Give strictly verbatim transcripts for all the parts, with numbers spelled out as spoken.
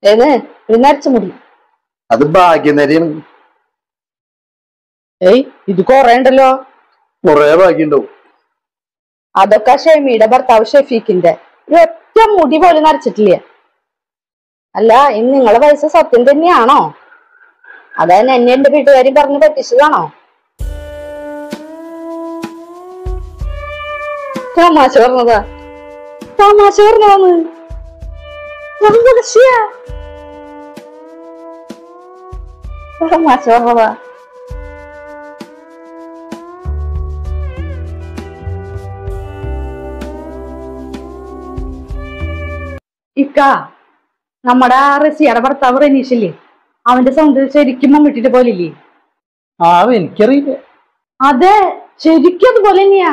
ഏത് നരച്ച മുടി അത് ഭാഗ്യനരിയാണ്. ഏയ് ഇത് കൊറേ ഉണ്ടല്ലോ. കൊറേ ഭാഗ്യണ്ടാവും. അതൊക്കെ ഷെമിയുടെ ഭർത്താവ് ഷെഫീഖിന്റെ ഒറ്റ മുടി പോലും നരച്ചിട്ടില്ലേ. അല്ല ഇന്ന് നിങ്ങളെ വയസ്സ് സത്യം തന്നെയാണോ? അതായത് എന്നെ എന്റെ വീട്ടുകാരും പറഞ്ഞു പറ്റിച്ചതാണോ? തമാശ പറഞ്ഞതാ തമാശ പറഞ്ഞതാന്ന് തമാശ പറഞ്ഞതാ. ഇക്ക നമ്മുടെ ആ റസിയുടെ ഭർത്താവ് റനീഷില്ലേ, അവന്റെ സൗണ്ട് ശരിക്കും മമ്മിട്ടിട്ട് പോലെ ഇല്ലേ? ആ എനിക്കറിയില്ല. അതെ ശരിക്കും അതുപോലെ തന്നെയാ.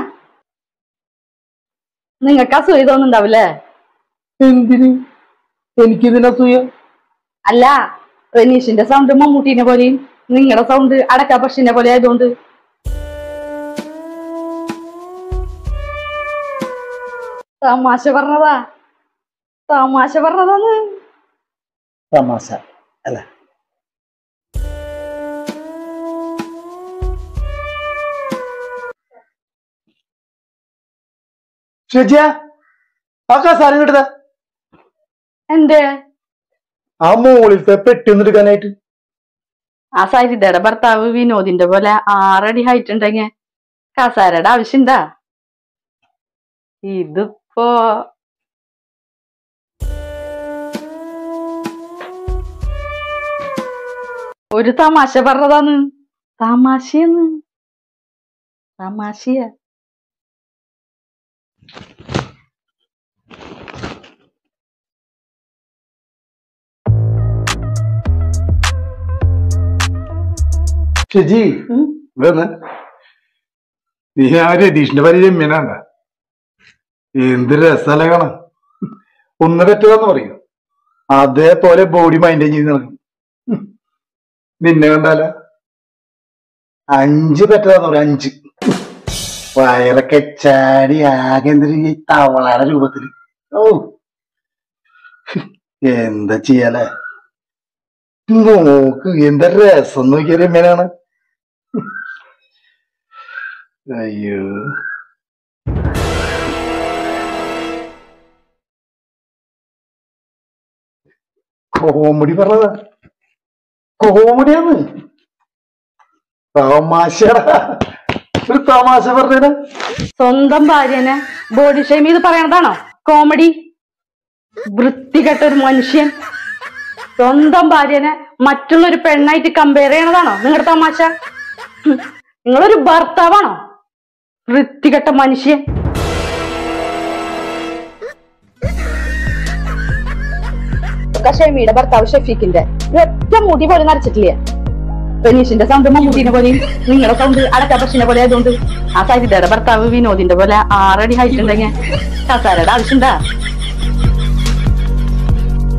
നിങ്ങൾക്ക് അസൂയ തോന്നുന്നുണ്ടാവില്ലേ? എന്തിന് എനിക്കിതിന് അസൂയ? അല്ല റനീഷിന്റെ സൗണ്ട് മമ്മൂട്ടീനെ പോലെയും നിങ്ങളുടെ സൗണ്ട് അടക്ക പക്ഷിനെ പോലെ ആയതുകൊണ്ട്. തമാശ പറഞ്ഞതാ തമാശ പറഞ്ഞതാന്ന്. തമാശ അല്ല. ഷെജിയ ആ കസാര കിട്ടത എന്റെ ആ മോളിലത്തെ പെട്ടിന്നെടുക്കാനായിട്ട്. ആ സരിതയുടെ ഭർത്താവ് വിനോദിന്റെ പോലെ ആറടി ഹൈറ്റ് ഉണ്ടെങ്കിൽ കസാരയുടെ ആവശ്യണ്ടാ? ഇതിപ്പോ ഒരു തമാശ പറഞ്ഞതാന്ന്. തമാശയെന്ന് തമാശയ. ഷെജി ഇതെന്ന് നീ ആ രതീഷിന്റെ ഭാര്യ രമ്യനാണ്ട. എന്ത് രസമല്ല കാണാൻ. ഒന്ന് പറ്റുകയെന്ന് പറയും അതേപോലെ ബോഡി മൈൻറ്റെയിൻ ചെയ്ത് നടക്കും. നിന്നെ കണ്ടാല അഞ്ച് പറ്റതാന്ന് പറയും. അഞ്ച് വയറൊക്കെ ചാടി ആകെ എന്തൊരു തവളയുടെ രൂപത്തില്. ഓ എന്താ ചെയ്യാലേ. നോക്ക് എന്താ രസം നോക്കിയ രമ്യനാണ്. അയ്യോ കോമഡി പറഞ്ഞതാ. കോമഡിയാന്ന്. തമാശടാ. ഒരു തമാശ പറഞ്ഞ സ്വന്തം ഭാര്യനെ ബോഡി ഷെയിം ചെയ്ത് പറയണതാണോ കോമഡി? വൃത്തികെട്ട ഒരു മനുഷ്യൻ സ്വന്തം ഭാര്യനെ മറ്റുള്ളൊരു പെണ്ണായിട്ട് കമ്പയർ ചെയ്യണതാണോ നിങ്ങളുടെ തമാശ? നിങ്ങളൊരു ഭർത്താവാണോ? വൃത്തികെട്ട മനുഷ്യൻ. ഷെമിയുടെ ഭർത്താവ് ഷെഫീഖിന്റെ ഒറ്റ മുടി പോലും നരച്ചിട്ടില്ല. റനീഷിന്റെ സൗണ്ട് മമ്മൂട്ടിനെ പോലെയും നിങ്ങളുടെ സൗണ്ട് അടക്ക പക്ഷിനെ പോലെ ആയതുകൊണ്ട് ആ സരിതയുടെ ഭർത്താവ് വിനോദിന്റെ പോലെ ആറടി ഹൈറ്റ് ഉണ്ടെങ്കിൽ കസാരയുടെ ആവശ്യണ്ടാ?